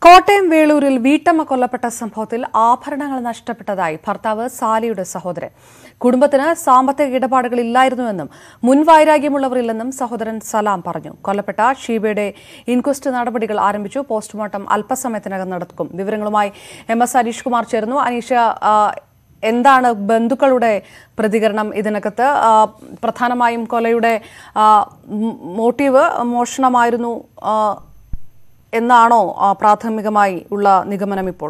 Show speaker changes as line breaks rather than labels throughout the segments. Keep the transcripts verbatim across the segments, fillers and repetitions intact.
കോട്ടയം വേളൂരിൽ വീട്ടമ്മ കൊല്ലപ്പെട്ട സംഭവത്തിൽ ആഭരണങ്ങൾ നഷ്ടപ്പെട്ടതായി ഭർത്താവ് സാലിയുടെ സഹോദരൻ. കുടുംബത്തിന് സാമ്പത്തിക ഇടപാടുകളില്ലായിരുന്നുവെന്നും മുൻവൈരാഗ്യമുള്ളവരില്ലെന്നും സഹോദരൻ സലാം പറഞ്ഞു. കൊല്ലപ്പെട്ട ഷീബയുടെ ഇൻക്വസ്റ്റ് നടപടികൾ ആരംഭിച്ചു. പോസ്റ്റ്മോർട്ടം അല്പസമയത്തിനകം നടക്കും. വിവരങ്ങളുമായി എം എസ് അനീഷ് കുമാർ ചേർന്നു. അനീഷ, എന്താണ് ബന്ധുക്കളുടെ പ്രതികരണം ഇതിനകത്ത്? പ്രധാനമായും കൊലയുടെ മോട്ടീവ് മോഷണമായിരുന്നു എന്നാണോ പ്രാഥമികമായി ഉള്ള നിഗമനം ഇപ്പോൾ?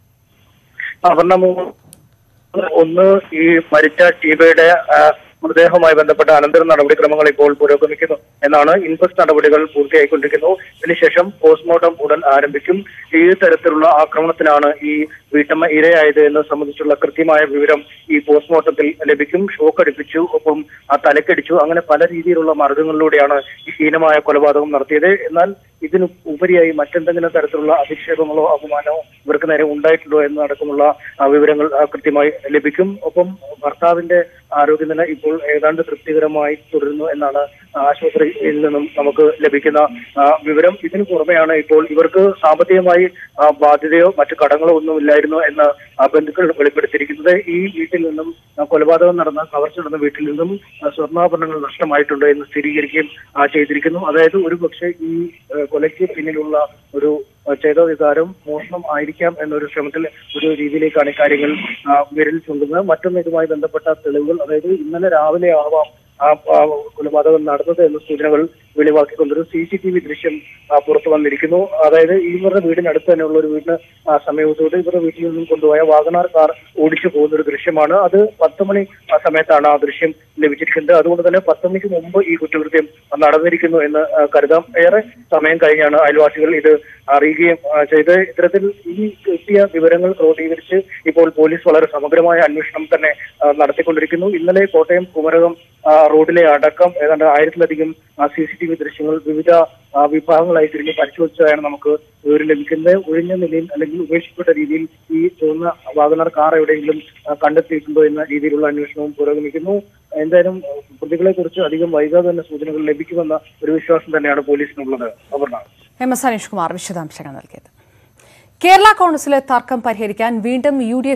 ഒന്ന്, ഈ മരിച്ച ഷീബയുടെ മൃതദേഹവുമായി ബന്ധപ്പെട്ട അനന്തര നടപടിക്രമങ്ങൾ ഇപ്പോൾ പുരോഗമിക്കുന്നു എന്നാണ്. ഇൻക്വസ്റ്റ് നടപടികൾ പൂർത്തിയായിക്കൊണ്ടിരിക്കുന്നു. ഇതിനുശേഷം പോസ്റ്റ്മോർട്ടം ഉടൻ ആരംഭിക്കും. ഈ തരത്തിലുള്ള ആക്രമണത്തിനാണ് ഈ വീട്ടമ്മ ഇരയായത് എന്ന് സംബന്ധിച്ചുള്ള കൃത്യമായ വിവരം ഈ പോസ്റ്റ്മോർട്ടത്തിൽ ലഭിക്കും. ഷോക്ക് അടിപ്പിച്ചു, ഒപ്പം ആ തലക്കടിച്ചു, അങ്ങനെ പല രീതിയിലുള്ള മാർഗങ്ങളിലൂടെയാണ് ഈ ഹീനമായ കൊലപാതകം നടത്തിയത്. എന്നാൽ ഇതിന് ഉപരിയായി മറ്റെന്തെങ്കിലും തരത്തിലുള്ള അധിക്ഷേപങ്ങളോ അപമാനമോ ഇവർക്ക് നേരെ ഉണ്ടായിട്ടുണ്ടോ എന്നടക്കമുള്ള വിവരങ്ങൾ കൃത്യമായി ലഭിക്കും. ഒപ്പം ഭർത്താവിന്റെ ആരോഗ്യനില ഇപ്പോൾ ഏതാണ്ട് തൃപ്തികരമായി തുടരുന്നു എന്നാണ് ആശുപത്രിയിൽ നിന്നും നമുക്ക് ലഭിക്കുന്ന വിവരം. ഇതിനു പുറമെയാണ് ഇപ്പോൾ ഇവർക്ക് സാമ്പത്തികമായി ബാധ്യതയോ മറ്റു കടങ്ങളോ ഒന്നും ഇല്ലായിരുന്നു എന്ന് ബന്ധുക്കൾ വെളിപ്പെടുത്തിയിരിക്കുന്നത്. ഈ വീട്ടിൽ നിന്നും കൊലപാതകം നടന്ന കവർച്ച നടന്ന വീട്ടിൽ നിന്നും സ്വർണ്ണാഭരണങ്ങൾ നഷ്ടമായിട്ടുണ്ട് എന്ന് സ്ഥിരീകരിക്കുകയും ചെയ്തിരിക്കുന്നു. അതായത് ഒരു പക്ഷേ ഈ കൊലയ്ക്ക് പിന്നിലുള്ള ഒരു ചേതോവികാരം മോഷണം ആയിരിക്കാം എന്നൊരു ശ്രമത്തിൽ ഒരു രീതിയിലേക്കാണ് കാര്യങ്ങൾ വിരൽ ചൂണ്ടുന്നത്. മറ്റൊന്ന്, ഇതുമായി ബന്ധപ്പെട്ട തെളിവുകൾ, അതായത് ഇന്നലെ രാവിലെ ആവാം ആ കൊലപാതകം നടന്നത് എന്ന സൂചനകൾ വെളിവാക്കിക്കൊണ്ടൊരു സി സി ടി വി ദൃശ്യം പുറത്തു വന്നിരിക്കുന്നു. അതായത് ഇവരുടെ വീടിനടുത്ത് തന്നെയുള്ള ഒരു വീടിന് സമീപത്തോട് ഇവരുടെ വീട്ടിൽ നിന്നും കൊണ്ടുപോയ വാഗണാർ കാർ ഓടിച്ചു പോകുന്ന ഒരു ദൃശ്യമാണ്. അത് പത്ത് മണി സമയത്താണ് ആ ദൃശ്യം ലഭിച്ചിരിക്കുന്നത്. അതുകൊണ്ട് തന്നെ പത്ത് മണിക്ക് മുമ്പ് ഈ കുറ്റകൃത്യം നടന്നിരിക്കുന്നു എന്ന് കരുതാം. ഏറെ സമയം കഴിഞ്ഞാണ് അയൽവാസികൾ ഇത് അറിയുകയും ചെയ്ത്. ഇത്തരത്തിൽ ഈ കിട്ടിയ വിവരങ്ങൾ ക്രോഡീകരിച്ച് ഇപ്പോൾ പോലീസ് വളരെ സമഗ്രമായ അന്വേഷണം തന്നെ നടത്തിക്കൊണ്ടിരിക്കുന്നു. ഇന്നലെ കോട്ടയം കുമരകം റോഡിലെ അടക്കം ഏതാണ്ട് ആയിരത്തിലധികം സി സി ടി വി ദൃശ്യങ്ങൾ വിവിധ വിഭാഗങ്ങളായി തിരിഞ്ഞ് പരിശോധിച്ചതാണ് നമുക്ക് വിവരം ലഭിക്കുന്നത്. ഒഴിഞ്ഞ നിലയിൽ അല്ലെങ്കിൽ ഉപേക്ഷിക്കപ്പെട്ട രീതിയിൽ ഈ ചുവന്ന വാഗണർ കാർ എവിടെയെങ്കിലും കണ്ടെത്തിയിട്ടുണ്ടോ എന്ന രീതിയിലുള്ള അന്വേഷണവും പുരോഗമിക്കുന്നു. എന്തായാലും പ്രതികളെ കുറിച്ച് അധികം വൈകാതെ തന്നെ സൂചനകൾ ലഭിക്കുമെന്ന ഒരു വിശ്വാസം തന്നെയാണ് പോലീസിനുള്ളത്. അപർണ.
എം എസ് അനീഷ് കുമാർ വിശദാംശങ്ങൾ നൽകിയത്. കേരള കോൺഗ്രസിലെ തർക്കം പരിഹരിക്കാൻ വീണ്ടും യു ഡി